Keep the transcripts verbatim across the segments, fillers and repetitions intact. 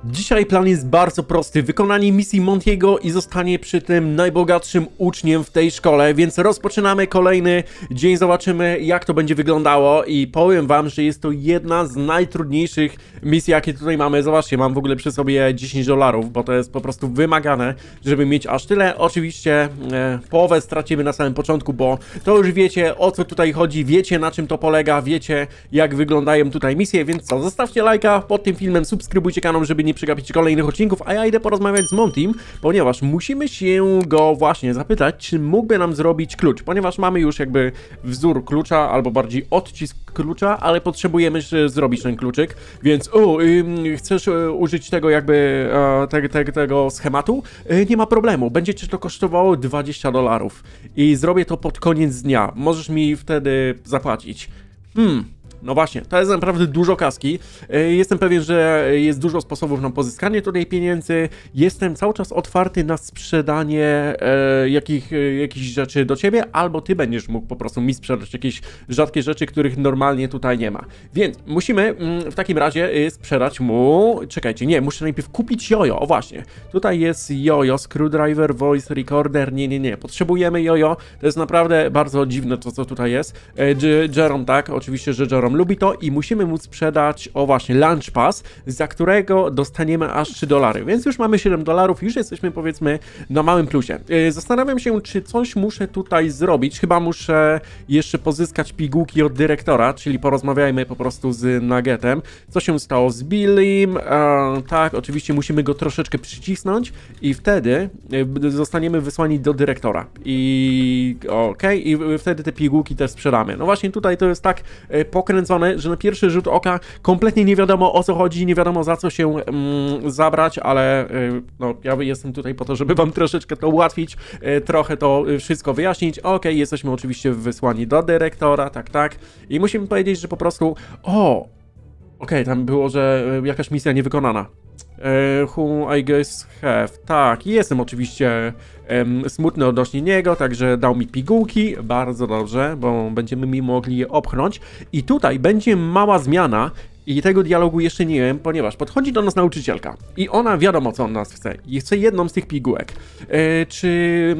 Dzisiaj plan jest bardzo prosty, wykonanie misji Montiego i zostanie przy tym najbogatszym uczniem w tej szkole, więc rozpoczynamy kolejny dzień, zobaczymy jak to będzie wyglądało i powiem wam, że jest to jedna z najtrudniejszych misji jakie tutaj mamy. Zobaczcie, mam w ogóle przy sobie dziesięć dolarów, bo to jest po prostu wymagane, żeby mieć aż tyle. Oczywiście e, połowę stracimy na samym początku, bo to już wiecie o co tutaj chodzi, wiecie na czym to polega, wiecie jak wyglądają tutaj misje, więc co, zostawcie lajka pod tym filmem, subskrybujcie kanał, żeby nie przegapić kolejnych odcinków, a ja idę porozmawiać z Montym, ponieważ musimy się go właśnie zapytać, czy mógłby nam zrobić klucz, ponieważ mamy już jakby wzór klucza, albo bardziej odcisk klucza, ale potrzebujemy zrobić ten kluczyk, więc o, yy, chcesz yy, użyć tego jakby yy, te, te, tego schematu? Yy, nie ma problemu, będzie cię to kosztowało dwadzieścia dolarów i zrobię to pod koniec dnia, możesz mi wtedy zapłacić. Hmm. No właśnie, to jest naprawdę dużo kaski. Jestem pewien, że jest dużo sposobów na pozyskanie tutaj pieniędzy. Jestem cały czas otwarty na sprzedanie e, jakich, e, jakichś rzeczy do ciebie, albo ty będziesz mógł po prostu mi sprzedać jakieś rzadkie rzeczy, których normalnie tutaj nie ma. Więc musimy mm, w takim razie sprzedać mu... Czekajcie, nie, muszę najpierw kupić jojo. O właśnie, tutaj jest jojo, screwdriver, voice recorder. Nie, nie, nie, potrzebujemy jojo. To jest naprawdę bardzo dziwne to, co tutaj jest. E, Jerome, tak, oczywiście, że Jerome lubi to i musimy mu sprzedać, o właśnie, lunch pass, za którego dostaniemy aż trzy dolary, więc już mamy siedem dolarów, już jesteśmy powiedzmy na małym plusie. Yy, zastanawiam się, czy coś muszę tutaj zrobić, chyba muszę jeszcze pozyskać pigułki od dyrektora, czyli porozmawiajmy po prostu z Nuggetem, co się stało z Billym, e, tak, oczywiście musimy go troszeczkę przycisnąć i wtedy yy, zostaniemy wysłani do dyrektora i okej, okay, i wtedy te pigułki też sprzedamy. No właśnie tutaj to jest tak yy, pokręcone, że na pierwszy rzut oka kompletnie nie wiadomo o co chodzi, nie wiadomo za co się mm, zabrać, ale y, no, ja jestem tutaj po to, żeby wam troszeczkę to ułatwić, y, trochę to wszystko wyjaśnić. Okej, okay, jesteśmy oczywiście wysłani do dyrektora, tak, tak. I musimy powiedzieć, że po prostu, o, okej, okay, tam było, że jakaś misja niewykonana. Uh, who I guess have. Tak, jestem oczywiście um, smutny odnośnie niego, także dał mi pigułki, bardzo dobrze, bo będziemy mi mogli je opchnąć. I tutaj będzie mała zmiana i tego dialogu jeszcze nie wiem, ponieważ podchodzi do nas nauczycielka i ona wiadomo co on nas chce i chce jedną z tych pigułek. E, czy,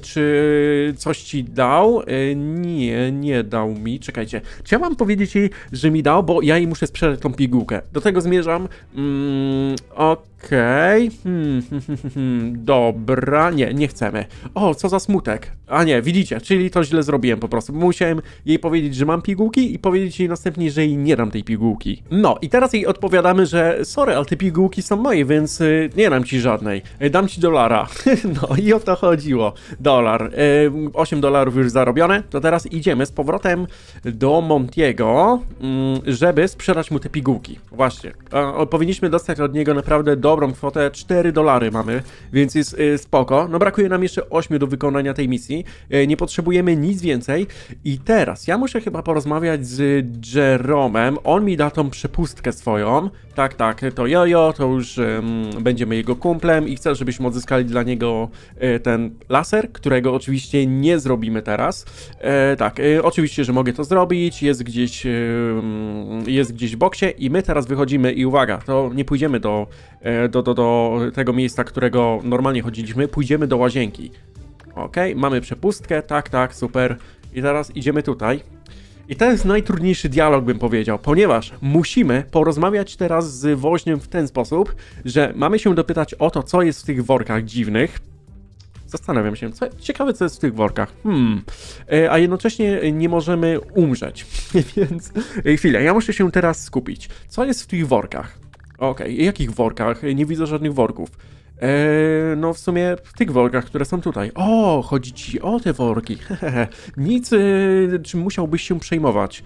czy coś ci dał? E, nie, nie dał mi. Czekajcie, czy ja mam powiedzieć jej, że mi dał, bo ja jej muszę sprzedać tą pigułkę. Do tego zmierzam. Mm, Okej. Okay. Hmm, hmm, hmm, hmm. Dobra, nie, nie chcemy. O, co za smutek. A nie, widzicie, czyli to źle zrobiłem po prostu. Musiałem jej powiedzieć, że mam pigułki i powiedzieć jej następnie, że jej nie dam tej pigułki. No i teraz jej odpowiadamy, że sorry, ale te pigułki są moje, więc y, nie dam ci żadnej. Y, dam ci dolara. No i o to chodziło. Dolar. Y, osiem dolarów już zarobione. To teraz idziemy z powrotem do Montiego, y, żeby sprzedać mu te pigułki. Właśnie. Y, powinniśmy dostać od niego naprawdę dobrą kwotę. cztery dolary mamy, więc jest y, spoko. No brakuje nam jeszcze ośmiu do wykonania tej misji. Y, nie potrzebujemy nic więcej. I teraz ja muszę chyba porozmawiać z Jeromem. On mi da tą przepustkę swoją. Tak, tak, to jojo, to już um, będziemy jego kumplem i chcę, żebyśmy odzyskali dla niego e, ten laser, którego oczywiście nie zrobimy teraz. E, tak, e, oczywiście, że mogę to zrobić, jest gdzieś, e, jest gdzieś w boksie i my teraz wychodzimy i uwaga, to nie pójdziemy do, e, do, do, do tego miejsca, którego normalnie chodziliśmy, pójdziemy do łazienki. Okej, mamy przepustkę, tak, tak, super. I teraz idziemy tutaj. I to jest najtrudniejszy dialog, bym powiedział, ponieważ musimy porozmawiać teraz z woźniem w ten sposób, że mamy się dopytać o to, co jest w tych workach dziwnych. Zastanawiam się, co, ciekawe co jest w tych workach. Hmm. E, a jednocześnie nie możemy umrzeć. Więc e, chwilę, ja muszę się teraz skupić. Co jest w tych workach? Okej, okay. Jakich workach? Nie widzę żadnych worków. Eee, no w sumie w tych workach, które są tutaj. O, chodzi ci o te worki. Nic, yy, czym musiałbyś się przejmować.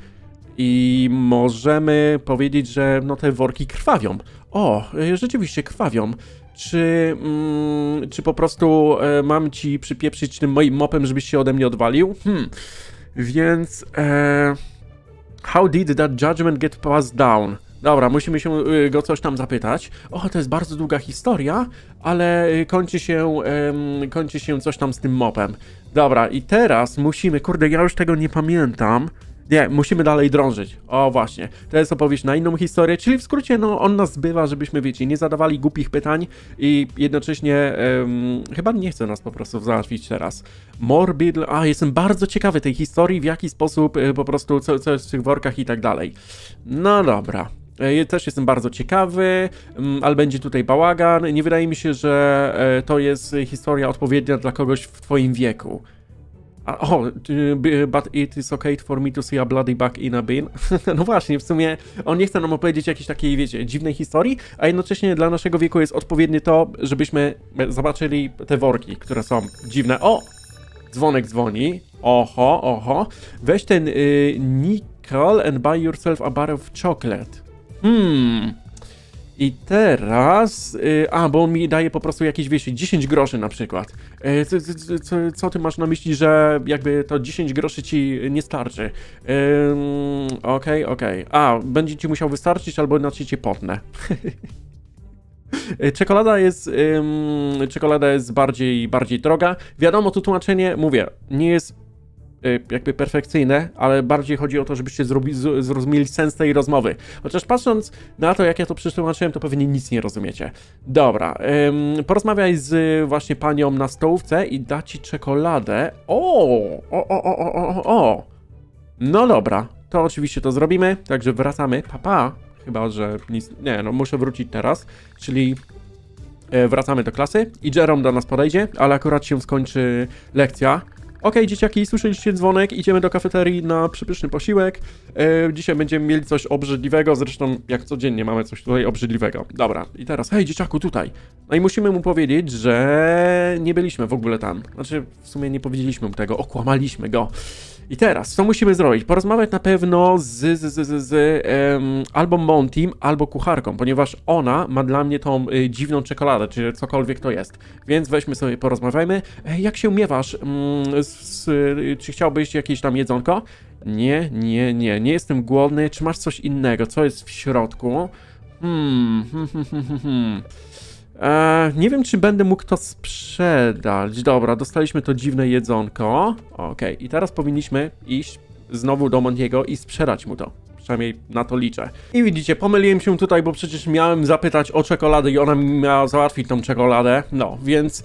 I możemy powiedzieć, że no te worki krwawią. O, yy, rzeczywiście krwawią. Czy, mm, czy po prostu yy, mam ci przypieprzyć tym moim mopem, żebyś się ode mnie odwalił? Hmm. Więc... Yy, how did that judgment get passed down? Dobra, musimy się go coś tam zapytać. O, to jest bardzo długa historia, ale kończy się, um, kończy się coś tam z tym mopem. Dobra, i teraz musimy, kurde, ja już tego nie pamiętam. Nie, musimy dalej drążyć. O, właśnie. To jest opowieść na inną historię, czyli w skrócie, no, on nas zbywa, żebyśmy, wiecie, nie zadawali głupich pytań i jednocześnie um, chyba nie chce nas po prostu załatwić teraz. Morbid... A, jestem bardzo ciekawy tej historii, w jaki sposób y, po prostu, co, co jest w tych workach i tak dalej. No dobra. Ja też jestem bardzo ciekawy, ale będzie tutaj bałagan. Nie wydaje mi się, że to jest historia odpowiednia dla kogoś w twoim wieku. O, but it is okay for me to see a bloody bug in a bin. No właśnie, w sumie on nie chce nam opowiedzieć jakiejś takiej, wiecie, dziwnej historii, a jednocześnie dla naszego wieku jest odpowiednie to, żebyśmy zobaczyli te worki, które są dziwne. O! Dzwonek dzwoni. Oho, oho. Weź ten y, nickel and buy yourself a bar of chocolate. Hmm. I teraz... Yy, a, bo on mi daje po prostu jakieś, wiecie, dziesięć groszy na przykład. Yy, co, co, co ty masz na myśli, że jakby to dziesięć groszy ci nie starczy? Okej, yy, okej. Okay, okay. A, będzie ci musiał wystarczyć, albo inaczej cię potnę. Czekolada jest, ym, czekolada jest bardziej, bardziej droga. Wiadomo, to tłumaczenie, mówię, nie jest jakby perfekcyjne, ale bardziej chodzi o to, żebyście zrobi, z, zrozumieli sens tej rozmowy. Chociaż patrząc na to, jak ja to przetłumaczyłem, to pewnie nic nie rozumiecie. Dobra, ym, porozmawiaj z właśnie panią na stołówce i da ci czekoladę. O, o, o, o, o, o. No dobra, to oczywiście to zrobimy, także wracamy. Papa, chyba, że nic, nie, no muszę wrócić teraz, czyli e, wracamy do klasy i Jerome do nas podejdzie, ale akurat się skończy lekcja. Okej, okay, dzieciaki, słyszeliście dzwonek, idziemy do kafeterii na przepyszny posiłek. E, dzisiaj będziemy mieli coś obrzydliwego, zresztą jak codziennie mamy coś tutaj obrzydliwego. Dobra, i teraz, hej dzieciaku, tutaj. No i musimy mu powiedzieć, że nie byliśmy w ogóle tam. Znaczy, w sumie nie powiedzieliśmy mu tego, okłamaliśmy go. I teraz, co musimy zrobić? Porozmawiać na pewno z, z, z, z, z um, albo Montym, albo kucharką, ponieważ ona ma dla mnie tą y, dziwną czekoladę, czy cokolwiek to jest. Więc weźmy sobie, porozmawiajmy. E, jak się miewasz? Mm, z, z, y, czy chciałbyś jakieś tam jedzonko? Nie, nie, nie, nie jestem głodny. Czy masz coś innego? Co jest w środku? Hmm, hmm, hmm, hmm, hmm. Eee, nie wiem, czy będę mógł to sprzedać. Dobra, dostaliśmy to dziwne jedzonko. Okej, okay. I teraz powinniśmy iść znowu do Montiego i sprzedać mu to. Przynajmniej na to liczę. I widzicie, pomyliłem się tutaj, bo przecież miałem zapytać o czekoladę i ona mi miała załatwić tą czekoladę. No, więc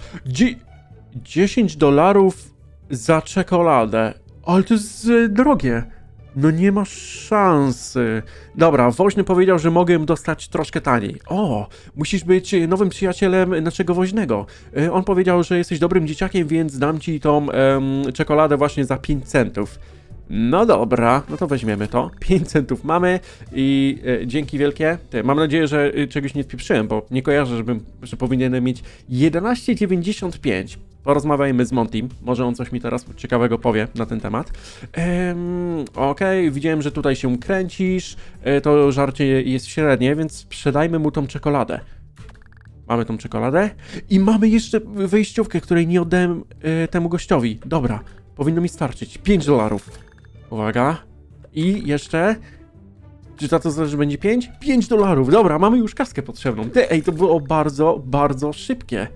dziesięć dolarów za czekoladę. Ale to jest y, drogie. No nie ma szansy. Dobra, woźny powiedział, że mogę dostać troszkę taniej. O, musisz być nowym przyjacielem naszego woźnego. On powiedział, że jesteś dobrym dzieciakiem, więc dam ci tą um, czekoladę właśnie za pięć centów. No dobra, no to weźmiemy to. pięć centów mamy i e, dzięki wielkie. Ty, mam nadzieję, że e, czegoś nie spieprzyłem, bo nie kojarzę, żebym, że powinienem mieć jedenaście dziewięćdziesiąt pięć. Porozmawiajmy z Montym, może on coś mi teraz ciekawego powie na ten temat. Ehm, Okej, okay. Widziałem, że tutaj się kręcisz, e, to żarcie jest średnie, więc sprzedajmy mu tą czekoladę. Mamy tą czekoladę i mamy jeszcze wejściówkę, której nie oddałem e, temu gościowi. Dobra, powinno mi starczyć. pięć dolarów. Uwaga. I jeszcze... Czy to znaczy, że będzie pięć? pięć dolarów. Dobra, mamy już kaskę potrzebną. Ty, ej, to było bardzo, bardzo szybkie.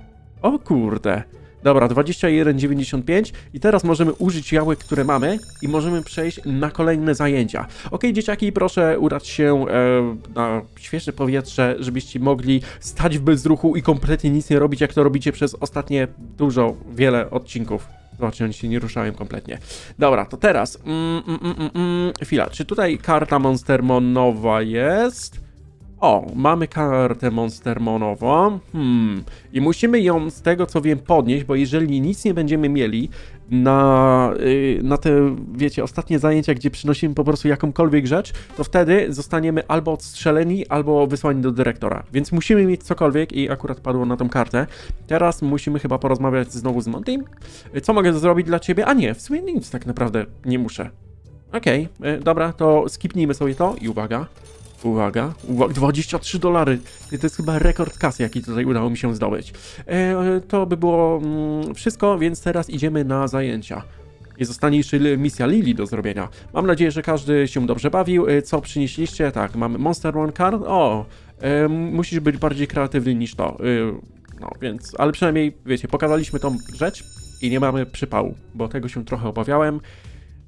O kurde. Dobra, dwadzieścia jeden dziewięćdziesiąt pięć i teraz możemy użyć jałek, które mamy i możemy przejść na kolejne zajęcia. Ok, dzieciaki, proszę udać się e, na świeże powietrze, żebyście mogli stać w bezruchu i kompletnie nic nie robić, jak to robicie przez ostatnie dużo, wiele odcinków. Zobaczcie, oni się nie ruszają kompletnie. Dobra, to teraz... Mm, mm, mm, mm, chwila, czy tutaj karta monstermonowa jest? O, mamy kartę monstermonową. Hmm. I musimy ją, z tego co wiem, podnieść, bo jeżeli nic nie będziemy mieli na, yy, na te, wiecie, ostatnie zajęcia, gdzie przynosimy po prostu jakąkolwiek rzecz, to wtedy zostaniemy albo odstrzeleni, albo wysłani do dyrektora. Więc musimy mieć cokolwiek i akurat padło na tą kartę. Teraz musimy chyba porozmawiać znowu z Montym. Co mogę zrobić dla ciebie? A nie, w sumie nic tak naprawdę nie muszę. Okej, okay, yy, dobra, to skipnijmy sobie to i uwaga. Uwaga, uwaga, dwadzieścia trzy dolary. To jest chyba rekord kasy, jaki tutaj udało mi się zdobyć. E, to by było mm, wszystko, więc teraz idziemy na zajęcia. I zostanie jeszcze misja Lily do zrobienia. Mam nadzieję, że każdy się dobrze bawił. E, co przynieśliście? Tak, mamy Monster One Card. O, e, musisz być bardziej kreatywny niż to. E, no, więc, ale przynajmniej, wiecie, pokazaliśmy tą rzecz i nie mamy przypału, bo tego się trochę obawiałem.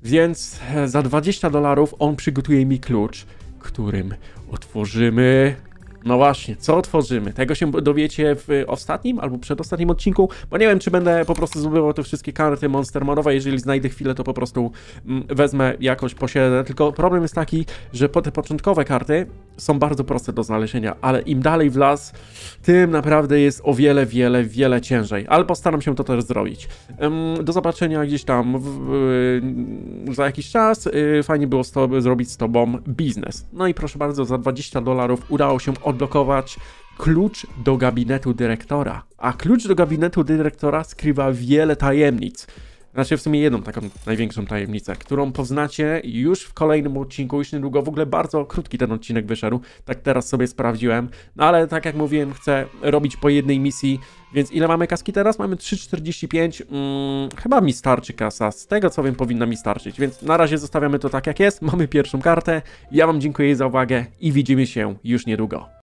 Więc za dwadzieścia dolarów on przygotuje mi klucz, którym otworzymy... No właśnie, co otworzymy? Tego się dowiecie w ostatnim albo przedostatnim odcinku, bo nie wiem, czy będę po prostu zdobywał te wszystkie karty monstermorowe. Jeżeli znajdę chwilę, to po prostu mm, wezmę jakoś, posiedzę. Tylko problem jest taki, że po te początkowe karty są bardzo proste do znalezienia, ale im dalej w las, tym naprawdę jest o wiele, wiele, wiele ciężej. Ale postaram się to też zrobić. Ym, do zobaczenia gdzieś tam w, w, za jakiś czas. Yy, fajnie było z to, zrobić z tobą biznes. No i proszę bardzo, za dwadzieścia dolarów udało się odblokować klucz do gabinetu dyrektora. A klucz do gabinetu dyrektora skrywa wiele tajemnic. Znaczy w sumie jedną taką największą tajemnicę, którą poznacie już w kolejnym odcinku, już niedługo. W ogóle bardzo krótki ten odcinek wyszedł, tak teraz sobie sprawdziłem. No ale tak jak mówiłem, chcę robić po jednej misji, więc ile mamy kaski teraz? Mamy trzy czterdzieści pięć. Hmm, chyba mi starczy kasa, z tego co wiem powinna mi starczyć, więc na razie zostawiamy to tak jak jest. Mamy pierwszą kartę, ja wam dziękuję za uwagę i widzimy się już niedługo.